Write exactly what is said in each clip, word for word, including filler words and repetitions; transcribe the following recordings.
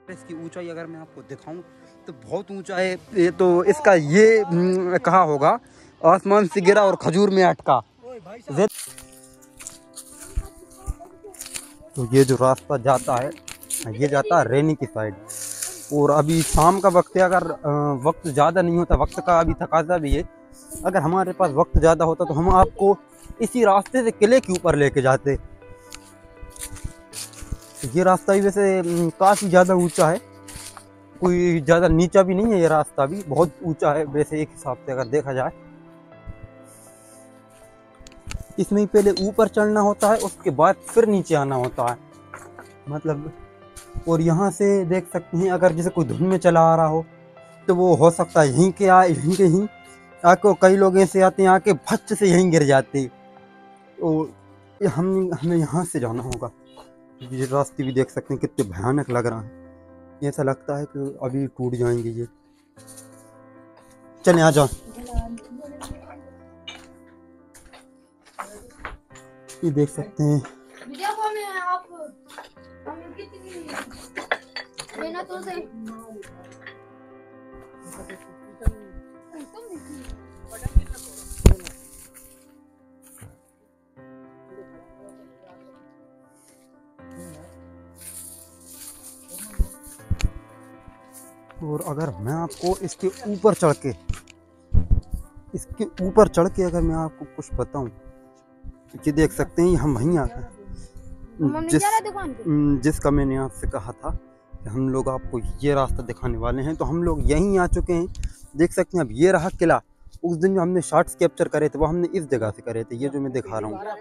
इसकी ऊंचाई अगर मैं आपको दिखाऊं तो बहुत ऊंचा है। ये तो इसका ये कहा होगा आसमान से गिरा और खजूर में अटका। तो ये जो रास्ता जाता है ये जाता है रैनी की साइड। और अभी शाम का वक्त है, अगर वक्त ज़्यादा नहीं होता, वक्त का अभी तकाजा भी है, अगर हमारे पास वक्त ज़्यादा होता तो हम आपको इसी रास्ते से किले के ऊपर लेके जाते। ये रास्ता भी वैसे काफ़ी ज़्यादा ऊंचा है, कोई ज़्यादा नीचा भी नहीं है, ये रास्ता भी बहुत ऊंचा है वैसे एक हिसाब से अगर देखा जाए। इसमें पहले ऊपर चढ़ना होता है, उसके बाद फिर नीचे आना होता है मतलब। और यहाँ से देख सकते हैं अगर जैसे कोई धुन में चला आ रहा हो तो वो हो सकता है यहीं के आए यहीं के ही आके, कई लोग ऐसे आते हैं आके भच्च से यहीं गिर जाते। तो हम हमें यहाँ से जाना होगा। ये रास्ते भी देख सकते हैं कितने भयानक लग रहा है, ऐसा लगता है कि अभी टूट जाएंगे ये। चले आ जाओ। ये देख सकते हैं और अगर मैं आपको इसके ऊपर चढ़ के इसके ऊपर चढ़ के अगर मैं आपको कुछ बताऊं, ये देख सकते हैं हम वहीं आ गए जिस जिसका मैंने आपसे कहा था कि हम लोग आपको ये रास्ता दिखाने वाले हैं। तो हम लोग यहीं आ चुके हैं, देख सकते हैं। अब ये रहा किला। उस दिन जो हमने शॉट्स कैप्चर करे थे वो हमने इस जगह से करे थे, ये जो मैं दिखा रहा हूँ।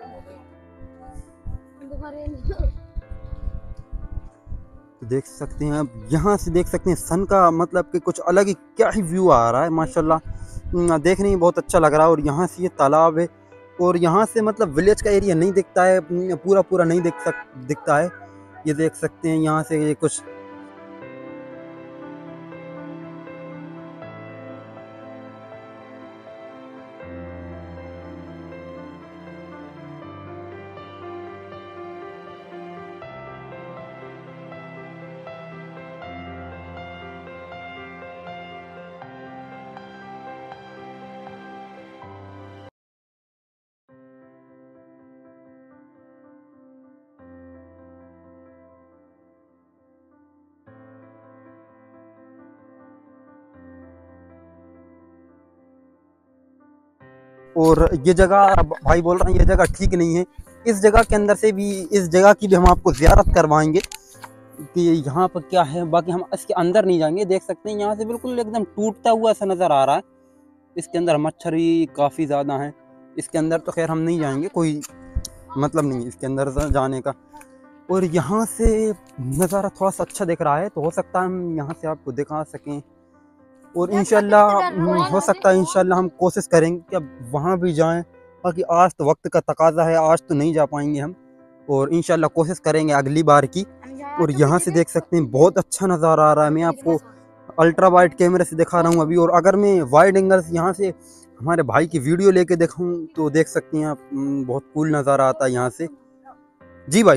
तो देख सकते हैं अब यहाँ से देख सकते हैं सन का मतलब कि कुछ अलग ही क्या ही व्यू आ रहा है माशाल्लाह, देखने में बहुत अच्छा लग रहा है। और यहाँ से ये तालाब है और यहाँ से मतलब विलेज का एरिया नहीं दिखता है, पूरा पूरा नहीं दिख सक दिखता है। ये देख सकते हैं यहाँ से ये कुछ और ये जगह भाई बोल रहा है ये जगह ठीक नहीं है। इस जगह के अंदर से भी इस जगह की भी हम आपको ज़ियारत करवाएंगे कि यहाँ पर क्या है। बाकी हम इसके अंदर नहीं जाएंगे। देख सकते हैं यहाँ से बिल्कुल एकदम टूटता हुआ ऐसा नज़र आ रहा है। इसके अंदर मच्छर भी काफ़ी ज़्यादा हैं। इसके अंदर तो खैर हम नहीं जाएंगे, कोई मतलब नहीं इसके अंदर जाने का। और यहाँ से नज़ारा थोड़ा सा अच्छा दिख रहा है, तो हो सकता है हम यहाँ से आपको दिखा सकें। और इंशाल्लाह हो सकता है इंशाल्लाह हम कोशिश करेंगे कि अब वहाँ भी जाएं। बाकी आज तो वक्त का तकाजा है, आज तो नहीं जा पाएंगे हम, और इंशाल्लाह कोशिश करेंगे अगली बार की। और यहाँ से देख सकते हैं बहुत अच्छा नज़ारा आ रहा है। मैं आपको अल्ट्रा वाइड कैमरे से दिखा रहा हूँ अभी। और अगर मैं वाइड एंगल से यहाँ से हमारे भाई की वीडियो लेके दिखाऊँ तो देख सकते हैं आप, बहुत कूल नज़ारा आता है यहाँ से। जी भाई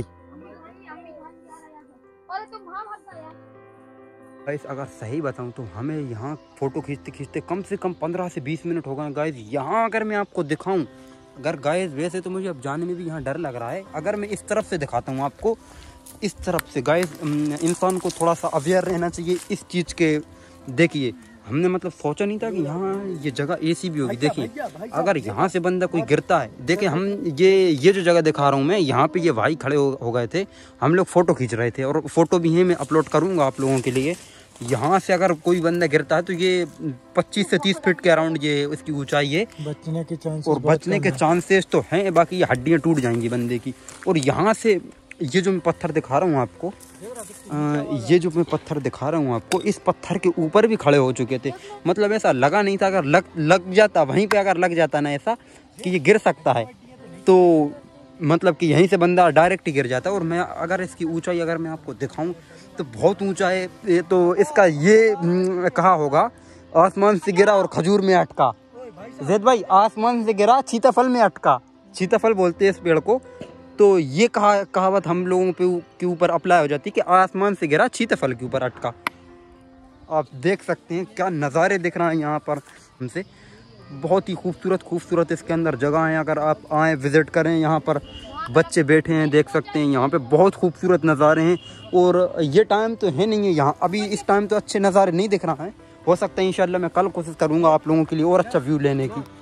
गाइस अगर सही बताऊं तो हमें यहाँ फ़ोटो खींचते खींचते कम से कम पंद्रह से बीस मिनट हो गए गाइस। यहाँ अगर मैं आपको दिखाऊं, अगर गाइस वैसे तो मुझे अब जाने में भी यहाँ डर लग रहा है। अगर मैं इस तरफ से दिखाता हूँ आपको, इस तरफ से गाइस, इंसान को थोड़ा सा अवेयर रहना चाहिए इस चीज़ के। देखिए हमने मतलब सोचा नहीं था कि यहाँ ये जगह ऐसी भी होगी। देखिए अगर यहाँ से बंदा कोई गिरता है, देखिए हम ये ये जो जगह दिखा रहा हूँ मैं, यहाँ पे ये भाई खड़े हो, हो गए थे, हम लोग फ़ोटो खींच रहे थे। और फ़ोटो भी है, मैं अपलोड करूँगा आप लोगों के लिए। यहाँ से अगर कोई बंदा गिरता है तो ये पच्चीस से तीस फीट के अराउंड ये इसकी ऊंचाई है। बचने के चांसेस और बचने के चांसेस तो हैं, बाकी ये हड्डियाँ टूट जाएंगी बंदे की। और यहाँ से ये जो मैं पत्थर दिखा रहा हूँ आपको, आ, ये जो मैं पत्थर दिखा रहा हूँ आपको, इस पत्थर के ऊपर भी खड़े हो चुके थे। मतलब ऐसा लगा नहीं था, अगर लग लग जाता वहीं पे, अगर लग जाता ना ऐसा कि ये गिर सकता है, तो मतलब कि यहीं से बंदा डायरेक्ट ही गिर जाता। और मैं अगर इसकी ऊंचाई अगर मैं आपको दिखाऊं तो बहुत ऊंचा है। ये तो इसका ये कहा होगा आसमान से गिरा और खजूर में अटका। जैद भाई आसमान से गिरा, सीताफल में अटका। सीताफल बोलते हैं इस पेड़ को। तो ये कहा कहावत हम लोगों पे के ऊपर अप्लाई हो जाती है कि आसमान से गिरा चीते फल के ऊपर अटका। आप देख सकते हैं क्या नज़ारे दिख रहे हैं यहाँ पर हमसे। बहुत ही खूबसूरत खूबसूरत इसके अंदर जगह हैं। अगर आप आएँ विज़िट करें, यहाँ पर बच्चे बैठे हैं, देख सकते हैं यहाँ पे बहुत खूबसूरत नज़ारे हैं। और ये टाइम तो है नहीं है यहाँ, अभी इस टाइम तो अच्छे नज़ारे नहीं दिख रहा है। हो सकता है इंशाल्लाह मैं कल कोशिश करूँगा आप लोगों के लिए और अच्छा व्यू लेने की।